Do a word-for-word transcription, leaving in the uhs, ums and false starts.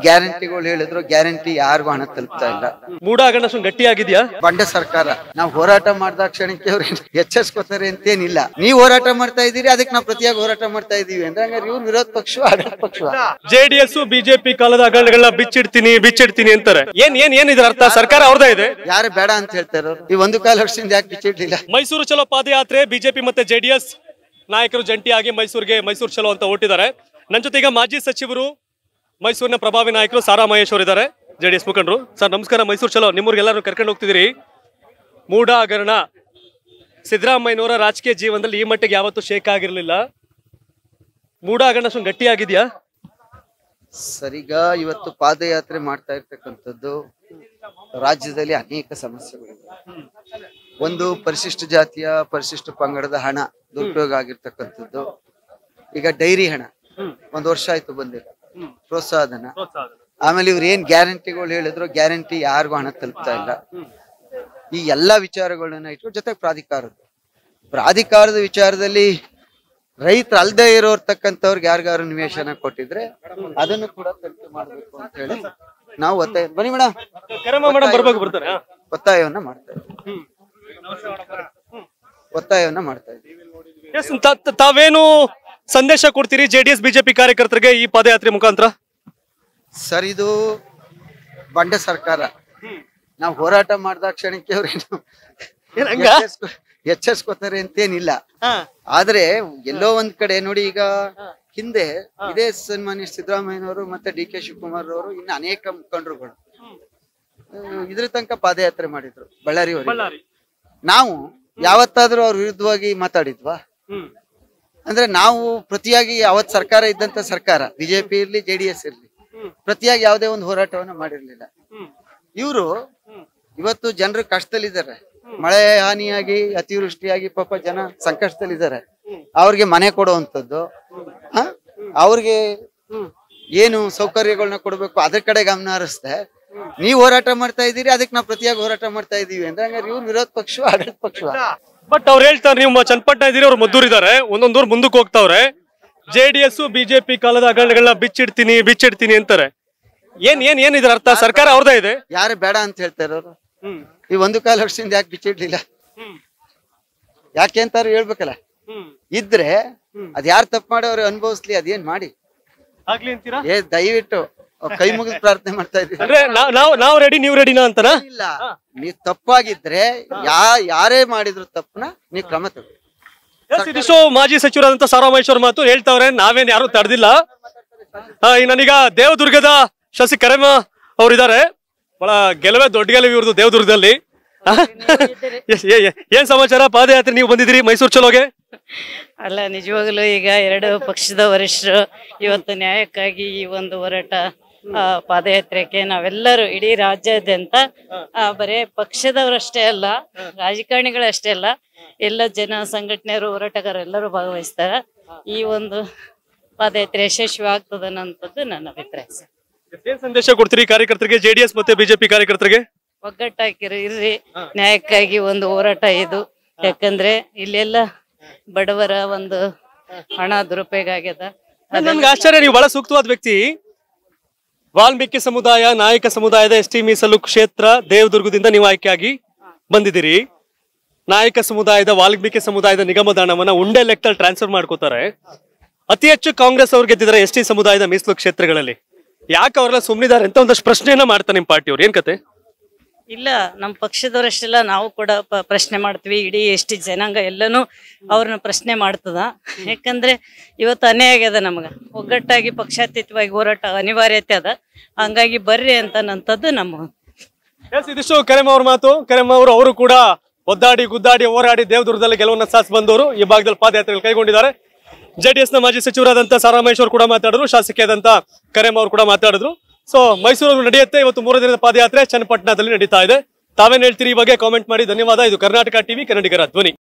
ಗ್ಯಾರಂಟಿಗಳು ಹೇಳಿದ್ರು ಗ್ಯಾರಂಟಿ ಯಾರಿಗೂ ಹಣ ತಲುಪ್ತಾ ಇಲ್ಲ. ಮೂಡಾಗಣ ಗಟ್ಟಿ ಆಗಿದ್ಯಾ ಬಂಡ ಸರ್ಕಾರ. ನಾವು ಹೋರಾಟ ಮಾಡಿದ ಕ್ಷಣಕ್ಕೆ ಅವ್ರು ಎಚ್ಚರಿಸ್ಕೋತಾರೆ ಅಂತೇನಿಲ್ಲ. ನೀವು ಹೋರಾಟ ಮಾಡ್ತಾ ಇದೀರಿ, ಅದಕ್ಕೆ ನಾವು ಪ್ರತಿಯಾಗಿ ಹೋರಾಟ ಮಾಡ್ತಾ ಇದೀವಿ ಅಂದ್ರೆ ಹಂಗಾರೆ ಇವ್ರು ವಿರೋಧ ಪಕ್ಷ ಆಡಳಿತ ಪಕ್ಷ. ಜೆಡಿಎಸ್ ಬಿಜೆಪಿ ಕಾಲದ ಹಗರಣಗಳನ್ನ ಬಿಚ್ಚಿಡ್ತೀನಿ ಬಿಚ್ಚಿಡ್ತೀನಿ ಅಂತಾರೆ. ಏನ್ ಏನ್ ಏನ್ ಇದ್ರ ಅರ್ಥ? ಸರ್ಕಾರ ಅವ್ರದೇ ಇದೆ, ಯಾರು ಬೇಡ ಅಂತ ಹೇಳ್ತಾರ. ಈ ಒಂದು ಕಾಲ ವರ್ಷದಿಂದ ಯಾಕೆ ಬಿಚ್ಚಿಡ್ಲಿಲ್ಲ? ಮೈಸೂರು ಚಲೋ ಪಾದಯಾತ್ರೆ ಬಿಜೆಪಿ ಮತ್ತೆ ಜೆಡಿಎಸ್ ನಾಯಕರು ಜಂಟಿಯಾಗಿ ಮೈಸೂರಿಗೆ ಮೈಸೂರು ಚಲೋ ಅಂತ ಹೊರಟಿದ್ದಾರೆ. ನನ್ನ ಜೊತೆ ಈಗ ಮಾಜಿ ಸಚಿವರು ಮೈಸೂರಿನ ಪ್ರಭಾವಿ ನಾಯಕರು ಸಾರಾ ಮಹೇಶ್ ಅವರು ಇದ್ದಾರೆ, ಜೆಡಿಎಸ್ ಮುಖಂಡರು. ಸರ್ ನಮಸ್ಕಾರ. ಮೈಸೂರು ಚಲೋ ನಿಮ್ಮೂರಿಗೆಲ್ಲರೂ ಕರ್ಕೊಂಡು ಹೋಗ್ತಿದ್ದೀರಿ. ಮೂಡ ಹಗರಣ ಸಿದ್ದರಾಮಯ್ಯನವರ ರಾಜಕೀಯ ಜೀವನದಲ್ಲಿ ಈ ಮಟ್ಟಿಗೆ ಯಾವತ್ತೂ ಶೇಕ್ ಆಗಿರ್ಲಿಲ್ಲ. ಮೂಡ ಹಗರಣ ಅಷ್ಟೊಂದು ಗಟ್ಟಿ ಆಗಿದ್ಯಾ ಸರಿಗ? ಇವತ್ತು ಪಾದಯಾತ್ರೆ ಮಾಡ್ತಾ ಇರ್ತಕ್ಕಂಥದ್ದು ರಾಜ್ಯದಲ್ಲಿ ಅನೇಕ ಸಮಸ್ಯೆಗಳಿವೆ. ಒಂದು ಪರಿಶಿಷ್ಟ ಜಾತಿಯ ಪರಿಶಿಷ್ಟ ಪಂಗಡದ ಹಣ ದುರುಪಯೋಗ ಆಗಿರ್ತಕ್ಕಂಥದ್ದು. ಈಗ ಡೈರಿ ಹಣ ಒಂದ್ ವರ್ಷ ಆಯ್ತು ಬಂದಿಲ್ಲ, ಪ್ರೋತ್ಸಾಹಧನ. ಆಮೇಲೆ ಇವ್ರು ಏನ್ ಗ್ಯಾರಂಟಿಗಳು ಹೇಳಿದ್ರು ಗ್ಯಾರಂಟಿ ಯಾರಿಗೂ ಹಣ ತಲುಪ್ತಾ ಇಲ್ಲ. ಈ ಎಲ್ಲಾ ವಿಚಾರಗಳನ್ನ ಇಟ್ಟು ಜೊತೆಗೆ ಪ್ರಾಧಿಕಾರದ ಪ್ರಾಧಿಕಾರದ ವಿಚಾರದಲ್ಲಿ ರೈತರು ಅಲ್ದೇ ಇರೋರ್ತಕ್ಕಂಥವ್ರಿಗೆ ಯಾರಿಗಾರು ನಿವೇಶನ ಕೊಟ್ಟಿದ್ರೆ ಅದನ್ನು ಕೂಡ ತನಿಖೆ ಮಾಡ್ಬೇಕು ಅಂತ ಹೇಳಿ ನಾವು ಒತ್ತಾಯ ಬನ್ನಿ ಮೇಡಮ್ ಬರ್ಬೇಕು ಬರ್ತಾರೆ ಒತ್ತಾಯವನ್ನ ಮಾಡ್ತಾ ಇದ್ದೀವಿ ಒತ್ತಾಯವನ್ನ ಮಾಡ್ತಾ ಇದ್ದೀವಿ ತಾವೇನು ಸಂದೇಶ ಕೊಡ್ತೀರಿ ಜೆಡಿಎಸ್ ಬಿಜೆಪಿ ಕಾರ್ಯಕರ್ತರಿಗೆ ಈ ಪಾದಯಾತ್ರೆ ಮುಖಾಂತರ? ಸರ್, ಇದು ಬಂಡ ಸರ್ಕಾರ. ನಾವು ಹೋರಾಟ ಮಾಡಿದ ಕ್ಷಣಕ್ಕೆ ಅವ್ರೇನು ಎಚ್ಚರಿಸ್ಕೋತಾರೆ ಅಂತೇನಿಲ್ಲ. ಆದ್ರೆ ಎಲ್ಲೋ ಒಂದ್ ಕಡೆ ನೋಡಿ, ಈಗ ಹಿಂದೆ ಇದೇ ಸನ್ಮಾನ್ಯ ಸಿದ್ದರಾಮಯ್ಯನವರು ಮತ್ತೆ ಡಿ ಕೆ ಶಿವಕುಮಾರ್ ಅವರು ಇನ್ನು ಅನೇಕ ಮುಖಂಡರುಗಳು ಇದ್ರ ತನಕ ಪಾದಯಾತ್ರೆ ಮಾಡಿದ್ರು ಬಳ್ಳಾರಿ. ನಾವು ಯಾವತ್ತಾದ್ರೂ ಅವ್ರ ವಿರುದ್ಧವಾಗಿ ಮಾತಾಡಿದ್ವಾ? ಅಂದ್ರೆ ನಾವು ಪ್ರತಿಯಾಗಿ ಯಾವತ್ ಸರ್ಕಾರ ಇದ್ದಂತ ಸರ್ಕಾರ ಬಿಜೆಪಿ ಇರ್ಲಿ ಜೆಡಿಎಸ್ ಇರ್ಲಿ ಪ್ರತಿಯಾಗಿ ಯಾವುದೇ ಒಂದು ಹೋರಾಟವನ್ನ ಮಾಡಿರ್ಲಿಲ್ಲ. ಇವರು ಇವತ್ತು ಜನರು ಕಷ್ಟದಲ್ಲಿದ್ದಾರೆ, ಮಳೆ ಹಾನಿಯಾಗಿ ಅತಿವೃಷ್ಟಿಯಾಗಿ ಪಾಪ ಜನ ಸಂಕಷ್ಟದಲ್ಲಿದ್ದಾರೆ. ಅವ್ರಿಗೆ ಮನೆ ಕೊಡುವಂಥದ್ದು, ಹ ಅವ್ರಿಗೆ ಏನು ಸೌಕರ್ಯಗಳನ್ನ ಕೊಡ್ಬೇಕು ಅದ್ರ ಕಡೆ ಗಮನ ಹರಿಸ್ದೆ ನೀವು ಹೋರಾಟ ಮಾಡ್ತಾ ಇದೀರಿ, ಅದಕ್ಕೆ ನಾವು ಪ್ರತಿಯಾಗಿ ಹೋರಾಟ ಮಾಡ್ತಾ ಇದೀವಿ ಅಂದ್ರೆ ಹಂಗಾರೆ ಇವ್ರು ವಿರೋಧ ಪಕ್ಷ ಆಡಳಿತ ಪಕ್ಷ. ಬಟ್ ಅವ್ರು ಹೇಳ್ತಾರೆ ನೀವು ಚನ್ನಪಟ್ಟಣ ಇದೀರಿ, ಅವ್ರು ಮದ್ದೂರಿದ್ದಾರೆ, ಒಂದೊಂದೂರ್ ಮುಂದಕ್ಕೆ ಹೋಗ್ತಾವ್ರೆ. ಜೆಡಿಎಸ್ ಬಿಜೆಪಿ ಕಾಲದ ಹಗರಣಗಳನ್ನ ಬಿಚ್ಚಿಡ್ತೀನಿ ಬಿಚ್ಚಿಡ್ತೀನಿ ಅಂತಾರೆ. ಏನ್ ಏನ್ ಏನ್ ಇದ್ರ ಅರ್ಥ? ಸರ್ಕಾರ ಅವ್ರದೇ ಇದೆ, ಯಾರು ಬೇಡ ಅಂತ ಹೇಳ್ತಾರೆ ಅವರು. ಈ ಒಂದು ಕಾಲ ವರ್ಷದಿಂದ ಯಾಕೆ ಬಿಚ್ಚಿಡ್ಲಿಲ್ಲ? ಯಾಕೆ ಅಂತಾರು ಹೇಳ್ಬೇಕಲ್ಲ. ಇದ್ರೆ ಅದ್ ಯಾರು ತಪ್ಪು ಮಾಡೋರು ಅನುಭವಿಸ್ಲಿ, ಅದೇನ್ ಮಾಡಿ ಏ ದಯವಿಟ್ಟು ಕೈ ಮುಗಿದು ಪ್ರಾರ್ಥನೆ ಮಾಡ್ತಾ ಇದ್ದೀವಿ. ನಾವು ರೆಡಿ ನೀವು ರೆಡಿನಾ ಅಂತಾರ? ಇಲ್ಲ, ನೀವ್ ತಪ್ಪಾಗಿದ್ರೆ ಯಾ ಯಾರೇ ಮಾಡಿದ್ರು ತಪ್ಪನ ನೀವ್ ಕ್ರಮ ತಗೋ. ಇದಿಷ್ಟು ಮಾಜಿ ಸಚಿವರಾದಂತ ಸಾರಾ ಮಹೇಶ್ ಅವ್ರ ಮಾತು ಹೇಳ್ತಾವ್ರೆ. ನಾವೇನ್ ಯಾರು ತಡೆದಿಲ್ಲ. ನನಗ ದೇವದುರ್ಗದ ಶಶಿ ಕರೆಮ ಅವ್ರಿದ್ದಾರೆ. ಬಹಳ ಗೆಲುವೆ ದೊಡ್ಡ ಗೆಲುವು ಇವ್ರದ್ದು ದೇವದುರ್ಗದಲ್ಲಿ. ಏನ್ ಸಮಾಚಾರ? ಪಾದಯಾತ್ರೆ ನೀವು ಬಂದಿದ್ದೀರಿ ಮೈಸೂರು ಚಲೋಗೆ? ಅಲ್ಲ, ನಿಜವಾಗ್ಲೂ ಈಗ ಎರಡು ಪಕ್ಷದ ವರಿಷ್ಠರು ಇವತ್ತು ನ್ಯಾಯಕ್ಕಾಗಿ ಈ ಒಂದು ಹೋರಾಟ ಪಾದಯಾತ್ರೆಗೆ ನಾವೆಲ್ಲರೂ ಇಡೀ ರಾಜ್ಯಾದ್ಯಂತ ಬರೇ ಪಕ್ಷದವರಷ್ಟೇ ಅಲ್ಲ, ರಾಜಕಾರಣಿಗಳಷ್ಟೇ ಅಲ್ಲ, ಎಲ್ಲ ಜನ ಸಂಘಟನೆಯರು ಹೋರಾಟಗಾರರು ಎಲ್ಲರೂ ಭಾಗವಹಿಸ್ತಾರ. ಈ ಒಂದು ಪಾದಯಾತ್ರೆ ಯಶಸ್ವಿ ಆಗ್ತದ ಅನ್ನೋಂಥದ್ದು ನನ್ನ ಅಭಿಪ್ರಾಯ. ಏನ್ ಸಂದೇಶ ಕೊಡ್ತೀರಿ ಕಾರ್ಯಕರ್ತರಿಗೆ, ಜೆಡಿಎಸ್ ಮತ್ತೆ ಬಿಜೆಪಿ ಕಾರ್ಯಕರ್ತರಿಗೆ? ಒಗ್ಗಟ್ಟಾಕಿರಿ ಇರ್ರಿ, ನ್ಯಾಯಕ್ಕಾಗಿ ಒಂದು ಹೋರಾಟ ಇದು. ಯಾಕಂದ್ರೆ ಇಲ್ಲೆಲ್ಲ ಬಡವರ ಒಂದು ಹಣ ದುರುಪಯೋಗ ಆಗ್ಯದ. ನನ್ಗೆ ಆಶ್ಚರ್ಯ, ನೀವು ಬಹಳ ಸೂಕ್ತವಾದ ವ್ಯಕ್ತಿ. ವಾಲ್ಮೀಕಿ ಸಮುದಾಯ ನಾಯಕ ಸಮುದಾಯದ ಎಸ್ ಟಿ ಮೀಸಲು ಕ್ಷೇತ್ರ ದೇವದುರ್ಗದಿಂದ ನೀವು ಆಯ್ಕೆಯಾಗಿ ಬಂದಿದ್ದೀರಿ. ನಾಯಕ ಸಮುದಾಯದ ವಾಲ್ಮೀಕಿ ಸಮುದಾಯದ ನಿಗಮದ ಹಣವನ್ನ ಉಂಡೆ ಲೆಕ್ಕದಲ್ಲಿ ಟ್ರಾನ್ಸ್ಫರ್ ಮಾಡ್ಕೋತಾರೆ. ಅತಿ ಹೆಚ್ಚು ಕಾಂಗ್ರೆಸ್ ಅವ್ರು ಗೆದ್ದಿದ್ದಾರೆ ಎಸ್ ಟಿ ಸಮುದಾಯದ ಮೀಸಲು ಕ್ಷೇತ್ರಗಳಲ್ಲಿ. ಯಾಕೆ ಅವರೆಲ್ಲ ಸುಮ್ಮನಿದ್ದಾರೆ ಅಂತ ಒಂದಷ್ಟು ಪ್ರಶ್ನೆಯನ್ನ ಮಾಡ್ತಾರೆ ನಿಮ್ ಪಾರ್ಟಿಯವ್ರು. ಏನ್ ಕತೆ? ಇಲ್ಲ, ನಮ್ಮ ಪಕ್ಷದವರಷ್ಟೆಲ್ಲ ನಾವು ಕೂಡ ಪ್ರಶ್ನೆ ಮಾಡ್ತೀವಿ. ಇಡೀ ಎಷ್ಟಿ ಜನಾಂಗ ಎಲ್ಲನೂ ಅವ್ರನ್ನ ಪ್ರಶ್ನೆ ಮಾಡ್ತದ. ಯಾಕಂದ್ರೆ ಇವತ್ತು ಅನ್ಯಾಯ ಆಗ್ಯದ ನಮ್ಗ. ಒಗ್ಗಟ್ಟಾಗಿ ಪಕ್ಷಾತೀತವಾಗಿ ಹೋರಾಟ ಅನಿವಾರ್ಯತೆ ಅದ. ಹಂಗಾಗಿ ಬರ್ರಿ ಅಂತ ನಂತದ್ದು ನಮ್ಮ ಇದಿಷ್ಟು ಕರೆಮ ಅವ್ರ ಮಾತು. ಕರೆಮ ಅವರು ಅವರು ಕೂಡ ಒದ್ದಾಡಿ ಗುದ್ದಾಡಿ ಹೋರಾಡಿ ದೇವದುರ್ಗದಲ್ಲಿ ಗೆಲುವನ್ನ ಸಾಧಿಸಿ ಬಂದವರು. ಈ ಭಾಗದಲ್ಲಿ ಪಾದಯಾತ್ರೆ ಕೈಗೊಂಡಿದ್ದಾರೆ. ಜೆಡಿಎಸ್ ನ ಮಾಜಿ ಸಚಿವರಾದಂತ ಸಾರಾ ಮಹೇಶ್ ಅವರು ಕೂಡ ಮಾತಾಡಿದ್ರು, ಶಾಸಕಿಯಾದಂತ ಕರೆಮ ಅವರು ಕೂಡ ಮಾತಾಡಿದ್ರು. ಸೊ ಮೈಸೂರಲ್ಲಿ ನಡೆಯುತ್ತೆ ಇವತ್ತು ಮೂರು ದಿನದ ಪಾದಯಾತ್ರೆ ಚನ್ನಪಟ್ಟಣದಲ್ಲಿ ನಡೀತಾ ಇದೆ. ತಾವೇನ್ ಹೇಳ್ತೀರಿ ಈ ಬಗ್ಗೆ ಕಾಮೆಂಟ್ ಮಾಡಿ. ಧನ್ಯವಾದ. ಇದು ಕರ್ನಾಟಕ ಟಿವಿ, ಕನ್ನಡಿಗರ ಧ್ವನಿ.